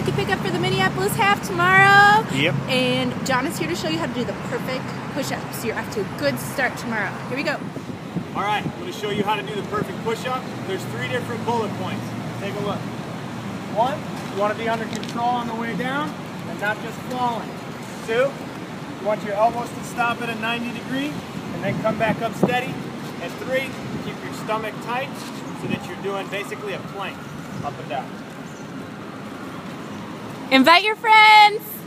jockey pickup for the Minneapolis half tomorrow. Yep. And John is here to show you how to do the perfect push-up. So you're off to a good start tomorrow. Here we go. All right, I'm going to show you how to do the perfect push-up. There's 3 different bullet points. Take a look. 1, you want to be under control on the way down and not just falling. 2, you want your elbows to stop at a 90 degree and then come back up steady. And 3, keep your stomach tight so that you're doing basically a plank up and down. Invite your friends.